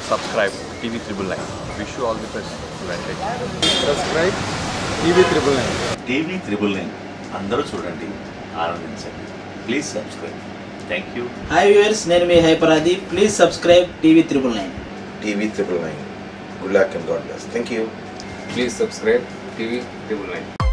subscribe TV Triple Nine. Wish you all the best. Subscribe TV Triple Nine. TV Triple Nine. అందరూ చూడండి, ఆనందించండి. Please subscribe. Thank you. Hi viewers, నేను మీ హైపరాది. Please subscribe TV Triple Nine. TV Triple Nine. Good luck and God bless. Thank you. Please subscribe TV Triple Nine.